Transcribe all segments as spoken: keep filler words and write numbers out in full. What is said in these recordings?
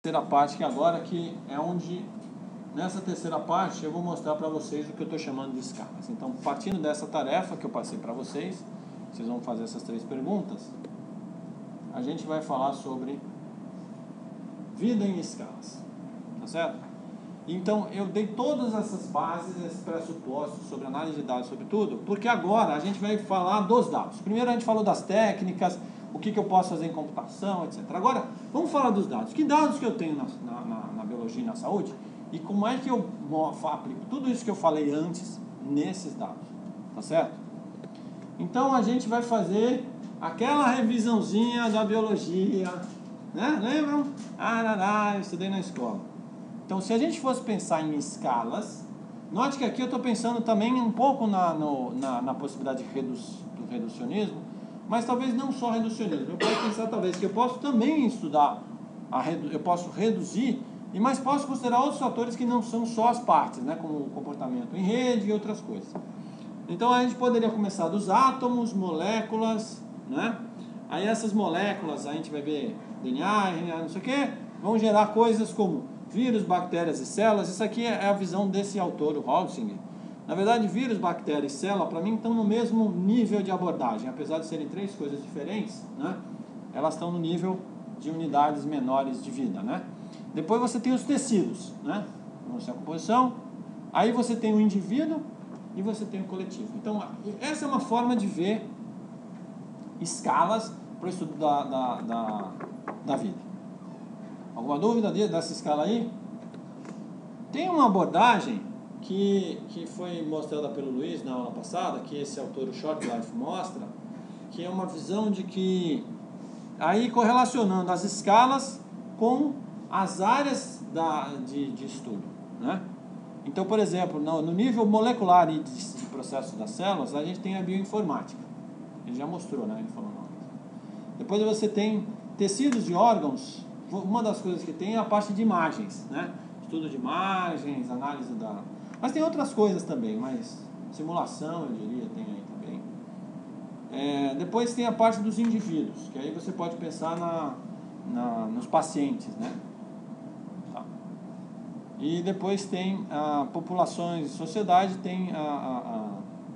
terceira parte que agora que é onde, nessa terceira parte, eu vou mostrar para vocês o que eu estou chamando de escalas. Então, partindo dessa tarefa que eu passei para vocês, vocês vão fazer essas três perguntas, a gente vai falar sobre vida em escalas, tá certo? Então, eu dei todas essas bases, esses pressupostos sobre análise de dados, sobre tudo, porque agora a gente vai falar dos dados. Primeiro a gente falou das técnicas, o que, que eu posso fazer em computação, etcétera. Agora, vamos falar dos dados. Que dados que eu tenho na, na, na biologia e na saúde e como é que eu aplico tudo isso que eu falei antes nesses dados, tá certo? Então, a gente vai fazer aquela revisãozinha da biologia, né? Lembram? Ah, eu estudei na escola. Então, se a gente fosse pensar em escalas, note que aqui eu estou pensando também um pouco na, no, na, na possibilidade de redu, do reducionismo, mas talvez não só reducionismo. Eu posso pensar talvez que eu posso também estudar, a redu, eu posso reduzir, e mas posso considerar outros fatores que não são só as partes, né, como o comportamento em rede e outras coisas. Então, a gente poderia começar dos átomos, moléculas, né? Aí essas moléculas, a gente vai ver D N A, R N A, não sei o quê, vão gerar coisas como vírus, bactérias e células. Isso aqui é a visão desse autor, o Holsinger. Na verdade, vírus, bactéria e célula, para mim, estão no mesmo nível de abordagem. Apesar de serem três coisas diferentes, né? Elas estão no nível de unidades menores de vida, né? Depois você tem os tecidos, né? Essa é a composição. Aí você tem o indivíduo e você tem o coletivo. Então, essa é uma forma de ver escalas para o estudo da, da, da, da vida. Alguma dúvida dessa escala aí? Tem uma abordagem que, que foi mostrada pelo Luiz na aula passada, que esse autor, o Shortlife, mostra, que é uma visão de que, aí correlacionando as escalas com as áreas da, de, de estudo, né? Então, por exemplo, no, no nível molecular e de, de processo das células, a gente tem a bioinformática. Ele já mostrou, né? Ele falou, não. Depois você tem tecidos e órgãos. Uma das coisas que tem é a parte de imagens, né? Estudo de imagens, análise da... Mas tem outras coisas também, mas simulação, eu diria, tem aí também. É, depois tem a parte dos indivíduos, que aí você pode pensar na, na, nos pacientes, né? Tá. E depois tem a populações e sociedade, tem a, a, a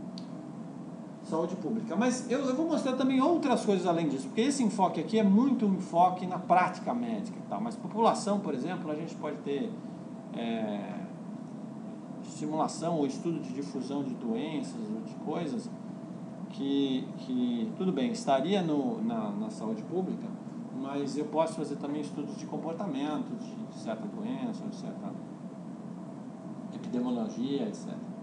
saúde pública. Mas eu, eu vou mostrar também outras coisas além disso, porque esse enfoque aqui é muito um enfoque na prática médica e tal. Mas população, por exemplo, a gente pode ter é, simulação ou estudo de difusão de doenças ou de coisas que, que tudo bem, estaria no, na, na saúde pública, mas eu posso fazer também estudos de comportamento, de certa doença, de certa epidemiologia, etcétera.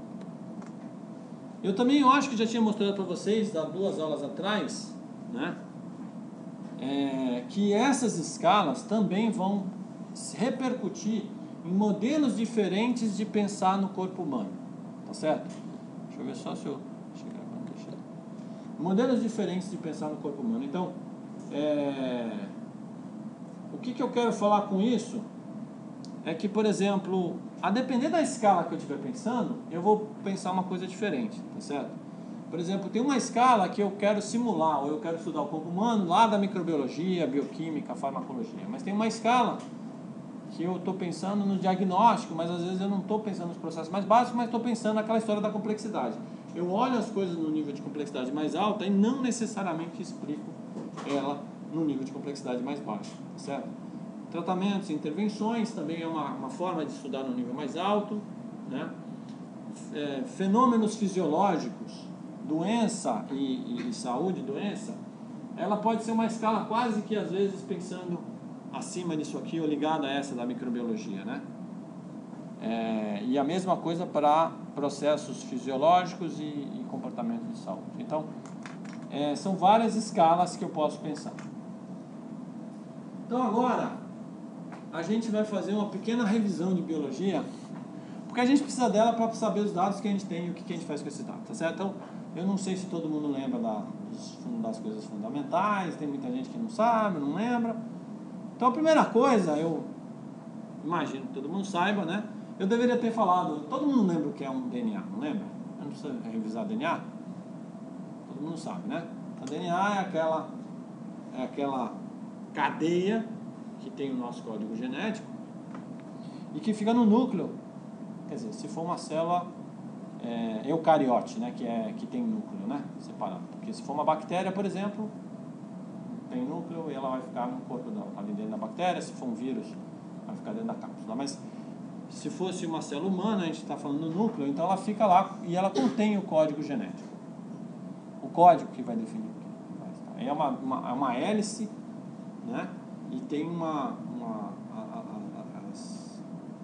Eu também eu acho que já tinha mostrado para vocês, há duas aulas atrás, né, é, que essas escalas também vão repercutir em modelos diferentes de pensar no corpo humano, tá certo? Deixa eu ver só se eu chegar para deixar. Modelos diferentes de pensar no corpo humano. Então, é, o que, que eu quero falar com isso é que, por exemplo, a depender da escala que eu estiver pensando, eu vou pensar uma coisa diferente, tá certo? Por exemplo, tem uma escala que eu quero simular, ou eu quero estudar o corpo humano lá da microbiologia, bioquímica, farmacologia. Mas tem uma escala que eu estou pensando no diagnóstico, mas às vezes eu não estou pensando nos processos mais básicos, mas estou pensando naquela história da complexidade. Eu olho as coisas no nível de complexidade mais alta e não necessariamente explico ela no nível de complexidade mais baixo, tá certo? Tratamentos e intervenções também é uma, uma forma de estudar no nível mais alto, né? É, fenômenos fisiológicos, doença e, e, e saúde, doença, ela pode ser uma escala quase que às vezes pensando acima disso aqui ou ligada a essa da microbiologia, né? É, e a mesma coisa para processos fisiológicos e, e comportamento de saúde. Então, é, são várias escalas que eu posso pensar. Então agora a gente vai fazer uma pequena revisão de biologia, porque a gente precisa dela para saber os dados que a gente tem e o que a gente faz com esses dados, tá certo? Então, eu não sei se todo mundo lembra da, das coisas fundamentais, tem muita gente que não sabe, não lembra. Então, a primeira coisa, eu imagino que todo mundo saiba, né? Eu deveria ter falado, todo mundo lembra o que é um D N A, não lembra? Eu não preciso revisar D N A? Todo mundo sabe, né? A D N A é aquela, é aquela cadeia que tem o nosso código genético e que fica no núcleo. Quer dizer, se for uma célula é, eucariote, né, que, é, que tem núcleo, né, separado. Porque se for uma bactéria, por exemplo, tem núcleo e ela vai ficar no corpo da, ali dentro da bactéria. Se for um vírus, vai ficar dentro da cápsula. Mas se fosse uma célula humana, a gente está falando do núcleo, então ela fica lá e ela contém o código genético. O código que vai definir o que vai estar. É uma, uma, é uma hélice, né? E tem uma, uma a, a, a, as,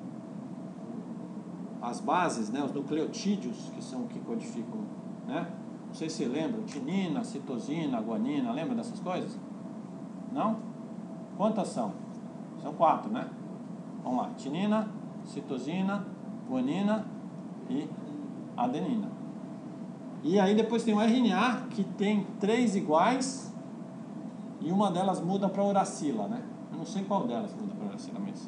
as bases, né? Os nucleotídeos, que são que codificam, né? Não sei se você lembra, tinina, citosina, guanina, lembra dessas coisas? Não? Quantas são? São quatro, né? Vamos lá, tinina, citosina, guanina e adenina. E aí depois tem o R N A, que tem três iguais e uma delas muda para uracila, né? Eu não sei qual delas muda para uracila, mas...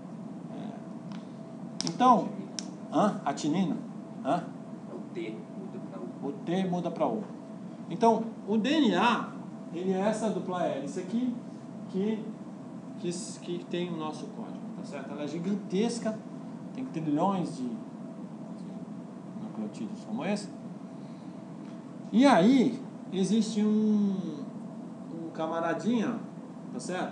É. Então, hã? A tinina? Hã? O T muda para U. O T muda para U. Então, o D N A, ele é essa dupla hélice aqui, que, que, que tem o nosso código. Tá certo? Ela é gigantesca, tem trilhões de, de nucleotídeos como esse. E aí, existe um, um camaradinha, tá certo?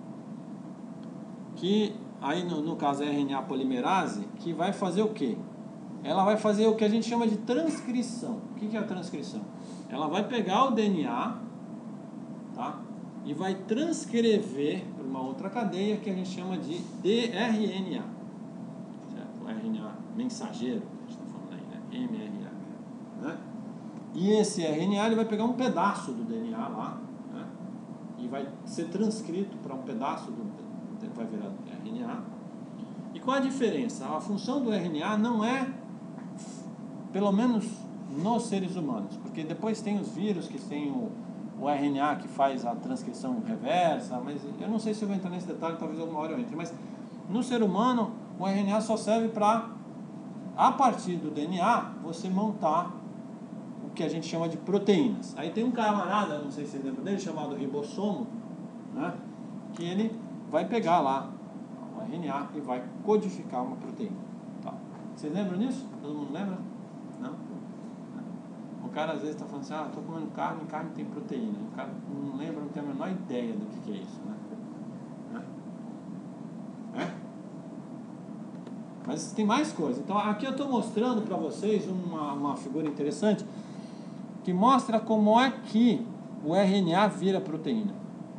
Que, aí no, no caso é R N A polimerase, que vai fazer o quê? Ela vai fazer o que a gente chama de transcrição. O que, que é a transcrição? Ela vai pegar o D N A, tá? E vai transcrever para uma outra cadeia que a gente chama de D R N A, certo? O R N A mensageiro, que a gente está falando aí, né? M R N A, né? E esse R N A ele vai pegar um pedaço do D N A lá, né? E vai ser transcrito para um pedaço do vai virar R N A. E qual a diferença? A função do R N A não é, pelo menos nos seres humanos, porque depois tem os vírus que tem o o R N A que faz a transcrição reversa, mas eu não sei se eu vou entrar nesse detalhe, talvez alguma hora eu entre, mas no ser humano o R N A só serve para, a partir do D N A, você montar o que a gente chama de proteínas. Aí tem um camarada, não sei se você lembra dele, chamado ribossomo, né, que ele vai pegar lá o R N A e vai codificar uma proteína. Tá. Vocês lembram disso? Todo mundo lembra? Não? O cara às vezes está falando assim, ah, estou comendo carne, carne tem proteína. O cara não lembra, não tem a menor ideia do que, que é isso, né? É? É? Mas tem mais coisas. Então aqui eu estou mostrando para vocês uma, uma figura interessante que mostra como é que o R N A vira proteína.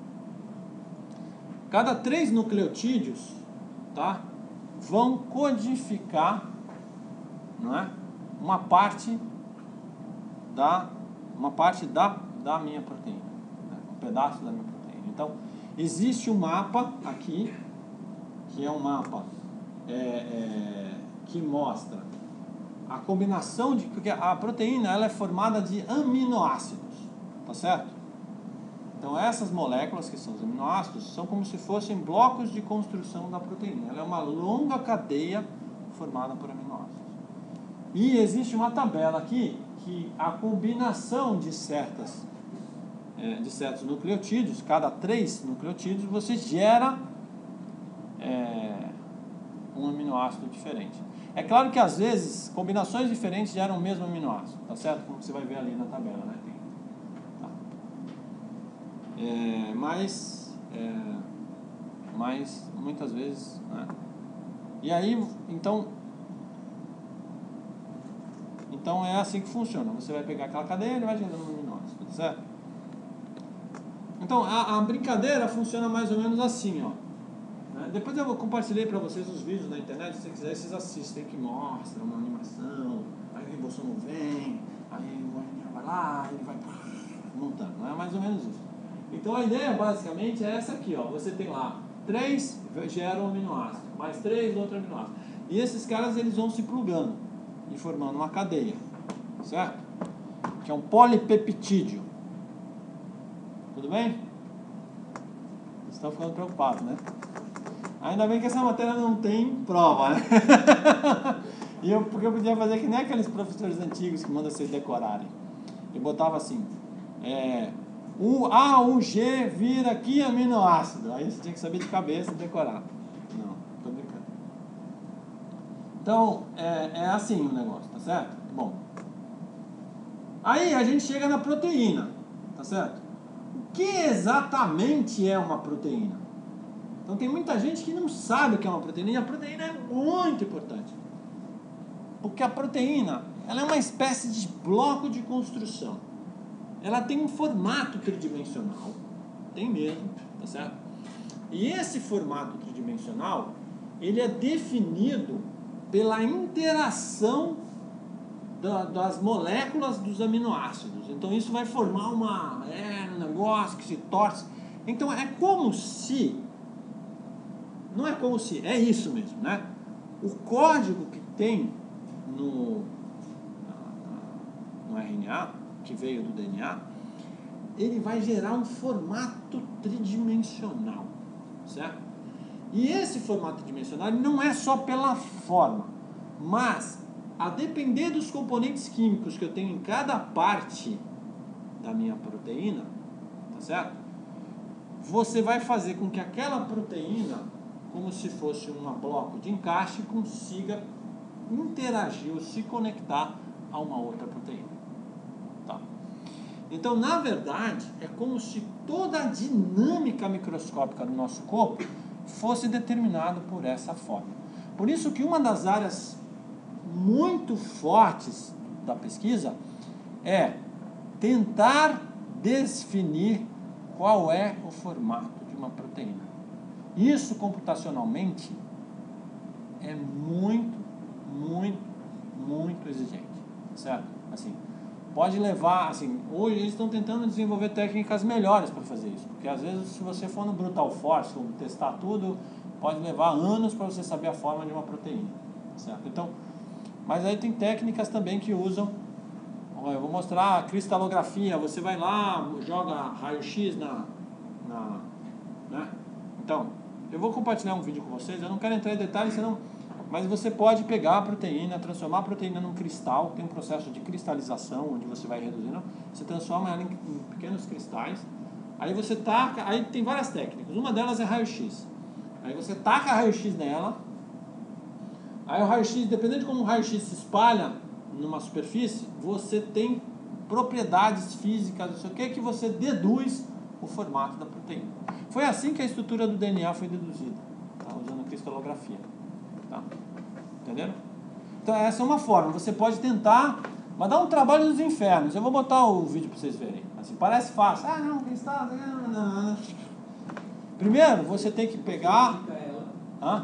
Cada três nucleotídeos, tá, vão codificar, não é, uma parte da uma parte da, da minha proteína, né? Um pedaço da minha proteína. Então, existe um mapa aqui, que é um mapa é, é, que mostra a combinação de... Porque a proteína ela é formada de aminoácidos, tá certo? Então, essas moléculas, que são os aminoácidos, são como se fossem blocos de construção da proteína. Ela é uma longa cadeia formada por aminoácidos. E existe uma tabela aqui que a combinação de certas é, de certos nucleotídeos, cada três nucleotídeos, você gera é, um aminoácido diferente. É claro que às vezes combinações diferentes geram o mesmo aminoácido, tá certo? Como você vai ver ali na tabela, né? Tem, tá. É, mas, é, mas muitas vezes, né? E aí, então Então é assim que funciona. Você vai pegar aquela cadeia e vai gerando um aminoácido, tá certo? Então a, a brincadeira funciona mais ou menos assim, ó. Né? Depois eu vou compartilhar para vocês os vídeos na internet, se vocês quiserem, vocês assistem, que mostra uma animação, aí o ribossomo vem, aí o R N A vai lá, ele vai montando, não é mais ou menos isso. Então a ideia basicamente é essa aqui, ó. Você tem lá três geram um aminoácido, mais três outro aminoácido. E esses caras eles vão se plugando e formando uma cadeia, certo? Que é um polipeptídeo. Tudo bem? Vocês estão ficando preocupados, né? Ainda bem que essa matéria não tem prova, né? E eu, porque eu podia fazer que nem aqueles professores antigos que mandam vocês decorarem. Eu botava assim, é, O A, o G vira que aminoácido? Aí você tinha que saber de cabeça e decorar. Não, tô brincando. Então, é, é assim o negócio, tá certo? Bom. Aí a gente chega na proteína, tá certo? O que exatamente é uma proteína? Então tem muita gente que não sabe o que é uma proteína, e a proteína é muito importante. Porque a proteína, ela é uma espécie de bloco de construção. Ela tem um formato tridimensional, tem mesmo, tá certo? E esse formato tridimensional, ele é definido pela interação da, das moléculas dos aminoácidos. Então isso vai formar uma, é, um negócio que se torce. Então é como se, não é como se, é isso mesmo, né? O código que tem no, no R N A, que veio do D N A, ele vai gerar um formato tridimensional, certo? E esse formato tridimensional não é só pela forma, mas a depender dos componentes químicos que eu tenho em cada parte da minha proteína, tá certo? Você vai fazer com que aquela proteína, como se fosse um bloco de encaixe, consiga interagir ou se conectar a uma outra proteína. Tá? Então, na verdade, é como se toda a dinâmica microscópica do nosso corpo fosse determinada por essa forma. Por isso que uma das áreas muito fortes da pesquisa é tentar definir qual é o formato de uma proteína. Isso, computacionalmente, é muito, muito, muito exigente, certo? Assim, pode levar, assim, hoje eles estão tentando desenvolver técnicas melhores para fazer isso, porque às vezes se você for no Brutal Force, testar tudo, pode levar anos para você saber a forma de uma proteína, certo? Então, mas aí tem técnicas também que usam, eu vou mostrar a cristalografia, você vai lá, joga raio-x na, na, né? Então, eu vou compartilhar um vídeo com vocês, eu não quero entrar em detalhes, senão, mas você pode pegar a proteína, transformar a proteína num cristal, tem um processo de cristalização, onde você vai reduzindo, você transforma ela em, em pequenos cristais, aí você taca, aí tem várias técnicas, uma delas é raio-x, aí você taca raio-x nela, aí o raio-x, dependendo de como o raio-x se espalha numa superfície, você tem propriedades físicas, não sei o que, que você deduz o formato da proteína. Foi assim que a estrutura do D N A foi deduzida, tá? Usando cristalografia. Tá? Entenderam? Então essa é uma forma, você pode tentar, mas dá um trabalho dos infernos. Eu vou botar o vídeo para vocês verem. Assim, parece fácil. Ah, não, cristal... Não, não, não. Primeiro, você tem que pegar... Hã?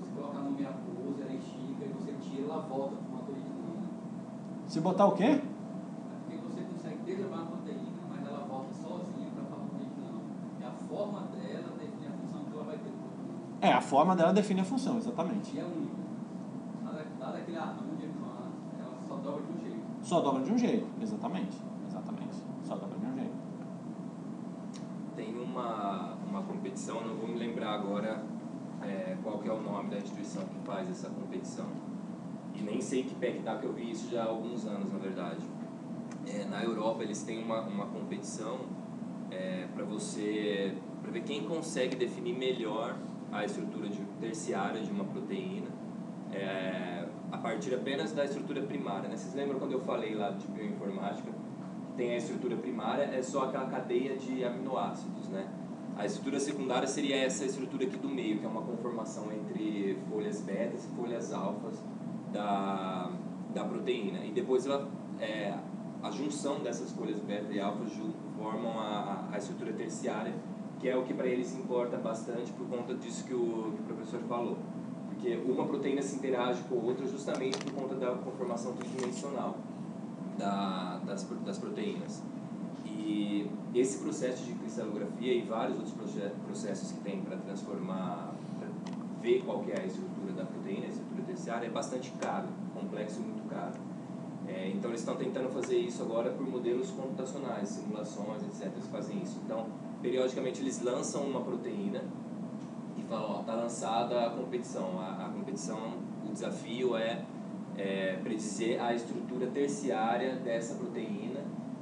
Se botar o quê? Porque você consegue deslevar a proteína, mas ela volta sozinha para falar com ele não. É a forma dela define a função que ela vai ter. É, a forma dela define a função, exatamente. E é única. Dada aquele arranjo de irmã, ela só dobra de um jeito. Só dobra de um jeito, exatamente. Exatamente. Só dobra de um jeito. Tem uma, uma competição, não vou me lembrar agora é, qual que é o nome da instituição que faz essa competição. E nem sei que pé que tá, que eu vi isso já há alguns anos, na verdade. É, na Europa, eles têm uma, uma competição é, para você, para ver quem consegue definir melhor a estrutura de, terciária de uma proteína é, a partir apenas da estrutura primária, né? Vocês lembram quando eu falei lá de bioinformática? Tem a estrutura primária, é só aquela cadeia de aminoácidos, né? A estrutura secundária seria essa estrutura aqui do meio, que é uma conformação entre folhas betas e folhas alfas Da, da proteína, e depois ela, é, a junção dessas folhas beta e alfa formam a, a estrutura terciária, que é o que para eles importa bastante por conta disso que o, que o professor falou, porque uma proteína se interage com outra justamente por conta da conformação tridimensional da, das, das proteínas. E esse processo de cristalografia e vários outros processos que tem para transformar, para ver qual que é a estrutura da proteína, a estrutura terciária, é bastante caro, complexo e muito caro. É, então eles estão tentando fazer isso agora por modelos computacionais, simulações, etcétera. Eles fazem isso. Então, periodicamente eles lançam uma proteína e falam, ó, tá lançada a competição. A, a competição, o desafio é, é predizer a estrutura terciária dessa proteína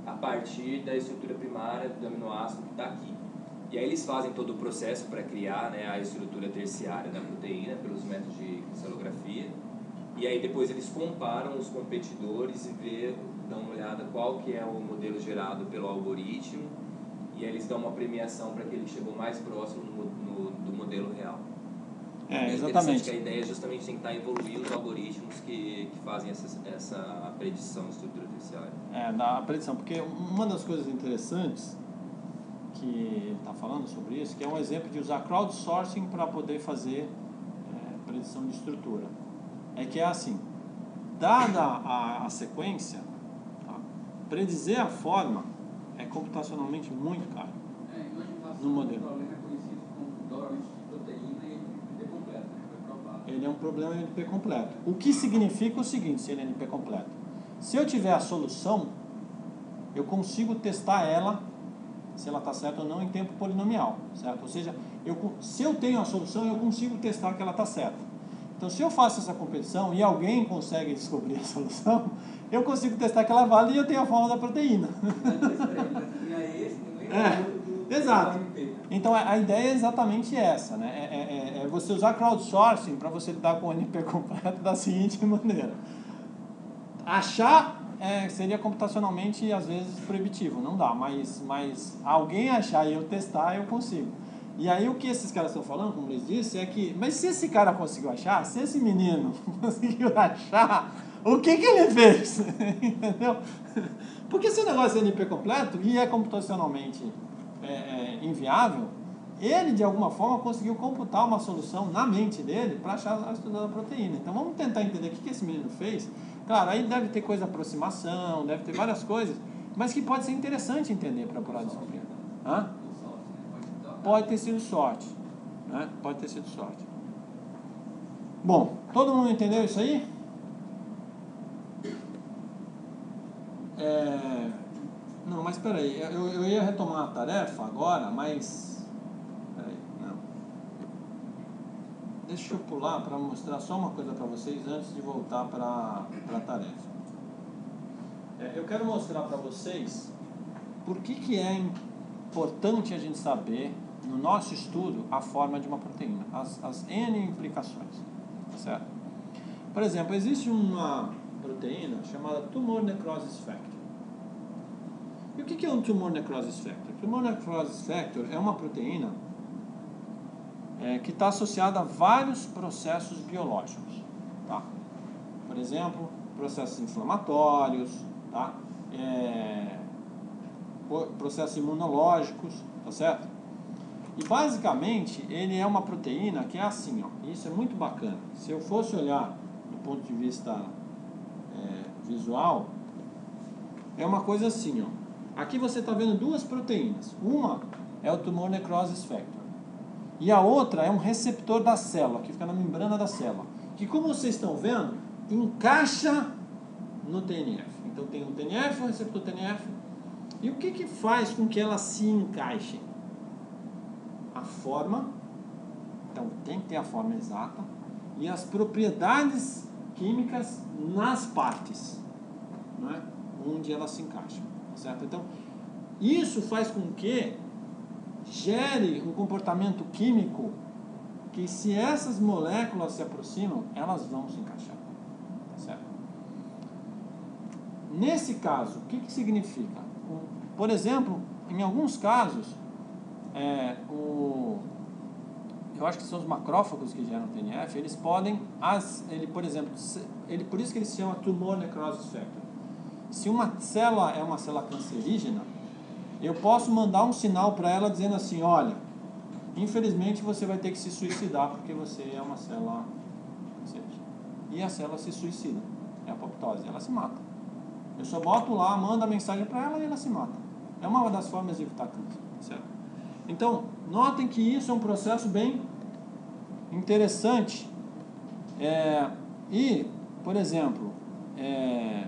a partir da estrutura primária do aminoácido que está aqui. E aí eles fazem todo o processo para criar, né, a estrutura terciária da proteína pelos métodos de cristalografia. E aí depois eles comparam os competidores e vê, dão uma olhada qual que é o modelo gerado pelo algoritmo. E aí eles dão uma premiação para aquele que chegou mais próximo no, no, do modelo real. É, é exatamente. Que a ideia é justamente tentar evoluir os algoritmos que, que fazem essa, essa predição de estrutura terciária. É, da predição, porque uma das coisas interessantes que ele está falando sobre isso, que é um exemplo de usar crowdsourcing para poder fazer é, predição de estrutura. É que é assim, dada a, a sequência, tá, predizer a forma é computacionalmente muito caro. É, imaginação no modelo. O problema é conhecido como dobramento de proteína e N P completo, né? Foi provado. Ele é um problema N P completo. O que significa o seguinte, se ele é N P completo? Se eu tiver a solução, eu consigo testar ela, se ela está certa ou não, em tempo polinomial, certo? Ou seja, eu, se eu tenho a solução, eu consigo testar que ela está certa. Então, se eu faço essa competição e alguém consegue descobrir a solução, eu consigo testar que ela vale e eu tenho a fórmula da proteína. É, exato. Então, a ideia é exatamente essa, né? É, é, é você usar crowdsourcing para você lidar com o N P completo da seguinte maneira. Achar é, seria computacionalmente, às vezes, proibitivo, não dá, mas, mas alguém achar e eu testar, eu consigo. E aí o que esses caras estão falando, como eles disse, é que, mas se esse cara conseguiu achar, se esse menino conseguiu achar, o que que ele fez? Entendeu? Porque se o negócio é N P completo e é computacionalmente é, é, inviável, ele de alguma forma conseguiu computar uma solução na mente dele para achar a estrutura da proteína. Então vamos tentar entender o que que esse menino fez. Claro, aí deve ter coisa de aproximação, deve ter várias coisas, mas que pode ser interessante entender para poder descobrir. Hã? Pode ter sido sorte, né? Pode ter sido sorte. Bom, todo mundo entendeu isso aí? É... Não, mas espera aí, eu, eu ia retomar a tarefa agora, mas... Espera aí, não. Deixa eu pular para mostrar só uma coisa para vocês antes de voltar para a tarefa. É, eu quero mostrar para vocês por que que é importante a gente saber no nosso estudo a forma de uma proteína, as, as N implicações, tá certo? Por exemplo, existe uma proteína chamada Tumor Necrosis Factor. E o que é um Tumor Necrosis Factor? Tumor Necrosis Factor é uma proteína é, que está associada a vários processos biológicos, tá? Por exemplo, processos inflamatórios, tá? É, processos imunológicos, tá certo? E basicamente ele é uma proteína que é assim, ó, isso é muito bacana. Se eu fosse olhar do ponto de vista é, visual, é uma coisa assim, ó. Aqui você está vendo duas proteínas. Uma é o Tumor Necrosis Factor e a outra é um receptor da célula, que fica na membrana da célula, que, como vocês estão vendo, encaixa no T N F. Então tem o T N F, o receptor T N F. E o que que faz com que elas se encaixem? A forma, então tem que ter a forma exata, e as propriedades químicas nas partes, não é? Onde elas se encaixam, certo? Então, isso faz com que gere um comportamento químico que, se essas moléculas se aproximam, elas vão se encaixar, certo? Nesse caso, o que que significa? Por exemplo, em alguns casos, É, o, eu acho que são os macrófagos que geram T N F, eles podem, as, ele, por exemplo, ele, por isso que ele se chama Tumor Necrosis Factor. Se uma célula é uma célula cancerígena, eu posso mandar um sinal para ela dizendo assim, olha, infelizmente você vai ter que se suicidar porque você é uma célula cancerígena. E a célula se suicida, é a apoptose, ela se mata. Eu só boto lá, mando a mensagem para ela e ela se mata. É uma das formas de evitar câncer, certo? Então, notem que isso é um processo bem interessante. É, e, por exemplo, é,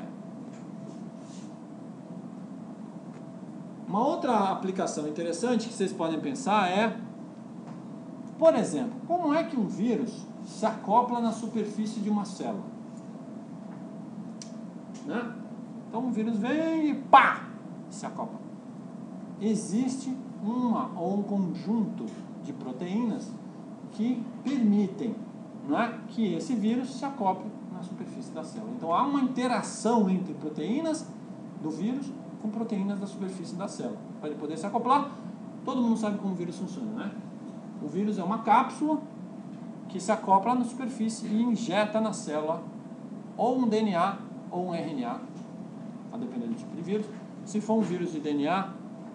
uma outra aplicação interessante que vocês podem pensar é, por exemplo, como é que um vírus se acopla na superfície de uma célula? Né? Então, o vírus vem e pá! se acoplam. Existe uma ou um conjunto de proteínas que permitem, não é, que esse vírus se acople na superfície da célula. Então há uma interação entre proteínas do vírus com proteínas da superfície da célula. Para ele poder se acoplar, todo mundo sabe como o vírus funciona, né? O vírus é uma cápsula que se acopla na superfície e injeta na célula ou um D N A ou um R N A, a depender do tipo de vírus. Se for um vírus de D N A,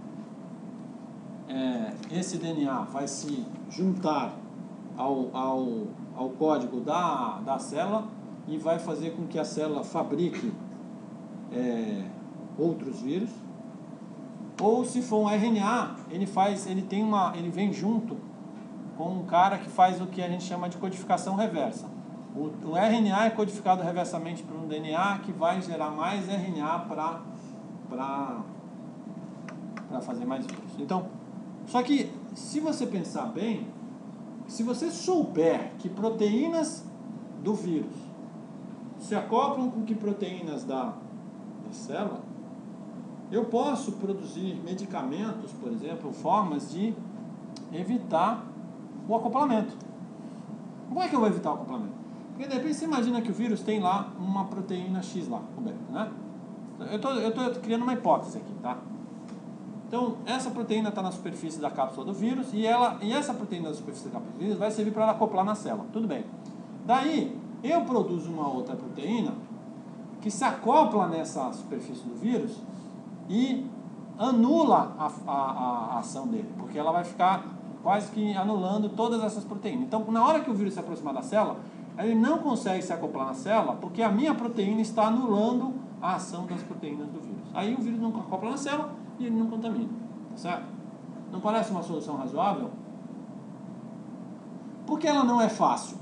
é, esse D N A vai se juntar ao, ao, ao código da, da célula e vai fazer com que a célula fabrique é, outros vírus. Ou se for um R N A, ele faz, ele tem uma, ele vem junto com um cara que faz o que a gente chama de codificação reversa. O, o R N A é codificado reversamente por um D N A que vai gerar mais R N A para para para fazer mais vírus. Então, só que se você pensar bem, se você souber que proteínas do vírus se acoplam com que proteínas da, da célula, eu posso produzir medicamentos, por exemplo, formas de evitar o acoplamento. Como é que eu vou evitar o acoplamento? Porque de repente você imagina que o vírus tem lá uma proteína X lá, né? Eu tô, eu tô criando uma hipótese aqui, tá? Então, essa proteína está na superfície da cápsula do vírus e, ela, e essa proteína da superfície da cápsula do vírus vai servir para ela acoplar na célula. Tudo bem. Daí, eu produzo uma outra proteína que se acopla nessa superfície do vírus e anula a, a, a ação dele, porque ela vai ficar quase que anulando todas essas proteínas. Então, na hora que o vírus se aproximar da célula, ele não consegue se acoplar na célula, porque a minha proteína está anulando a ação das proteínas do vírus. Aí o vírus não acopla na célula e ele não contamina, tá certo? Não parece uma solução razoável? Por que ela não é fácil?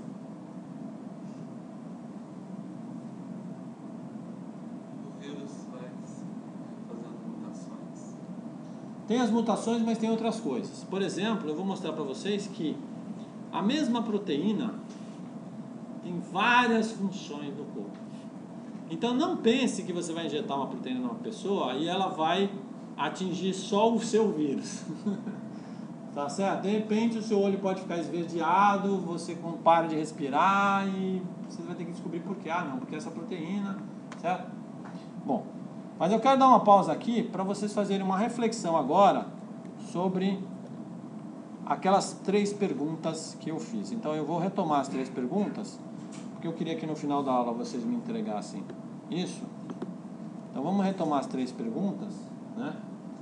O vírus vai fazendo mutações. Tem as mutações, mas tem outras coisas. Por exemplo, eu vou mostrar para vocês que a mesma proteína tem várias funções no corpo. Então não pense que você vai injetar uma proteína numa pessoa e ela vai atingir só o seu vírus. Tá certo? De repente o seu olho pode ficar esverdeado, você para de respirar e você vai ter que descobrir por quê. Ah, não, porque essa proteína, certo? Bom, mas eu quero dar uma pausa aqui para vocês fazerem uma reflexão agora sobre aquelas três perguntas que eu fiz. Então eu vou retomar as três perguntas, porque eu queria que no final da aula vocês me entregassem isso. Então vamos retomar as três perguntas, né?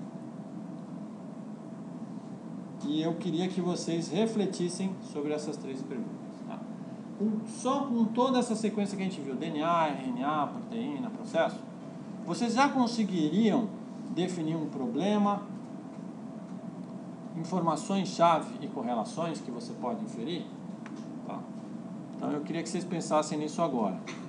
E eu queria que vocês refletissem sobre essas três perguntas, tá? Com, só com toda essa sequência que a gente viu, D N A, R N A, proteína, processo, vocês já conseguiriam definir um problema, informações-chave e correlações que você pode inferir? Tá? Então eu queria que vocês pensassem nisso agora.